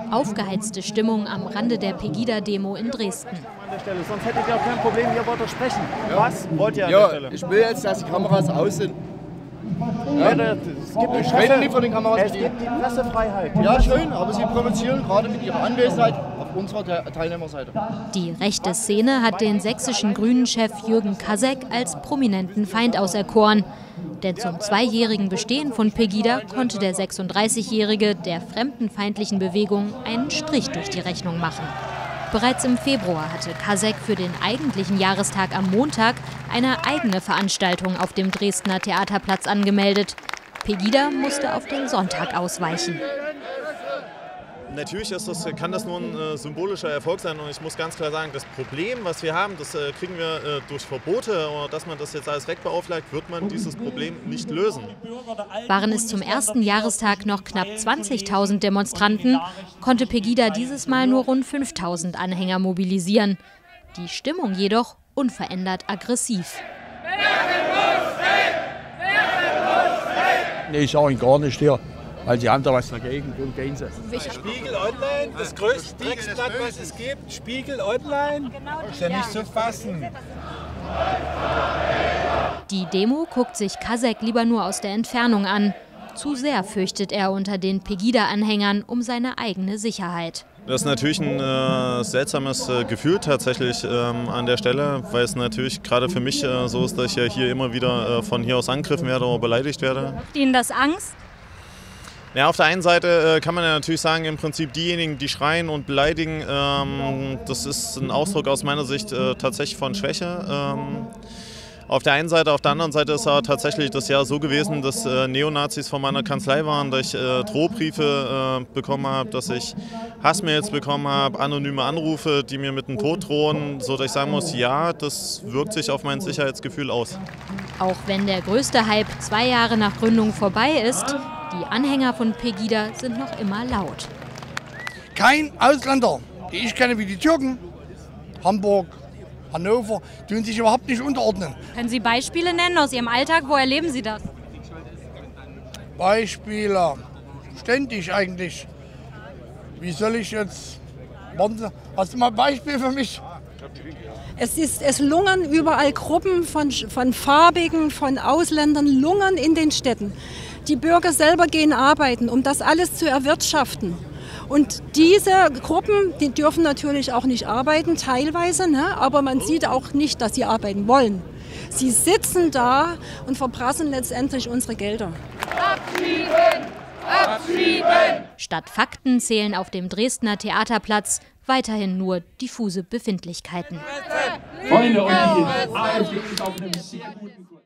Aufgeheizte Stimmung am Rande der Pegida-Demo in Dresden. Sonst hättet ihr auch kein Problem, hier wollt ihr sprechen. Ja. Was wollt ihr an der Stelle? Ich will jetzt, dass die Kameras aus sind. Ja. Ich rede nicht von den Kameras. Es gibt die Pressefreiheit. Ja, schön, aber Sie provozieren gerade mit Ihrer Anwesenheit auf unserer Teilnehmerseite. Die rechte Szene hat den sächsischen Grünen-Chef Jürgen Kasek als prominenten Feind auserkoren. Denn zum zweijährigen Bestehen von Pegida konnte der 36-Jährige der fremdenfeindlichen Bewegung einen Strich durch die Rechnung machen. Bereits im Februar hatte Kasek für den eigentlichen Jahrestag am Montag eine eigene Veranstaltung auf dem Dresdner Theaterplatz angemeldet. Pegida musste auf den Sonntag ausweichen. Natürlich kann das nur ein symbolischer Erfolg sein und ich muss ganz klar sagen, das Problem, was wir haben, das kriegen wir durch Verbote oder dass man das jetzt alles wegbeauflagt, wird man dieses Problem nicht lösen. Waren es zum ersten Jahrestag noch knapp 20.000 Demonstranten, konnte Pegida dieses Mal nur rund 5.000 Anhänger mobilisieren. Die Stimmung jedoch unverändert aggressiv. Nee, ich sage Ihnen gar nicht hier. Weil Sie haben da was dagegen, gehen Sie. Spiegel Online, das größte Drecksblatt, was es gibt. Spiegel Online, ist ja nicht zu fassen. Die Demo guckt sich Kasek lieber nur aus der Entfernung an. Zu sehr fürchtet er unter den Pegida-Anhängern um seine eigene Sicherheit. Das ist natürlich ein seltsames Gefühl tatsächlich an der Stelle, weil es natürlich gerade für mich so ist, dass ich ja hier immer wieder von hier aus angegriffen werde oder beleidigt werde. Macht Ihnen das Angst? Ja, auf der einen Seite kann man ja natürlich sagen, im Prinzip diejenigen, die schreien und beleidigen, das ist ein Ausdruck aus meiner Sicht tatsächlich von Schwäche. Auf der einen Seite, auf der anderen Seite ist aber tatsächlich das Jahr so gewesen, dass Neonazis von meiner Kanzlei waren, dass ich Drohbriefe bekommen habe, dass ich Hassmails bekommen habe, anonyme Anrufe, die mir mit dem Tod drohen, sodass ich sagen muss, ja, das wirkt sich auf mein Sicherheitsgefühl aus. Auch wenn der größte Hype 2 Jahre nach Gründung vorbei ist, die Anhänger von Pegida sind noch immer laut. Kein Ausländer, die ich kenne wie die Türken, Hamburg, Hannover, tun sich überhaupt nicht unterordnen. Können Sie Beispiele nennen aus Ihrem Alltag? Wo erleben Sie das? Beispiele, ständig eigentlich. Wie soll ich jetzt... Hast du mal ein Beispiel für mich? Es lungern überall Gruppen von Farbigen, von Ausländern, lungern in den Städten. Die Bürger selber gehen arbeiten, um das alles zu erwirtschaften. Und diese Gruppen, die dürfen natürlich auch nicht arbeiten, teilweise, ne? Aber man sieht auch nicht, dass sie arbeiten wollen. Sie sitzen da und verprassen letztendlich unsere Gelder. Abschieben! Abschieben! Statt Fakten zählen auf dem Dresdner Theaterplatz weiterhin nur diffuse Befindlichkeiten. Freunde, und die AfD ist auf einem sehr guten Kurs.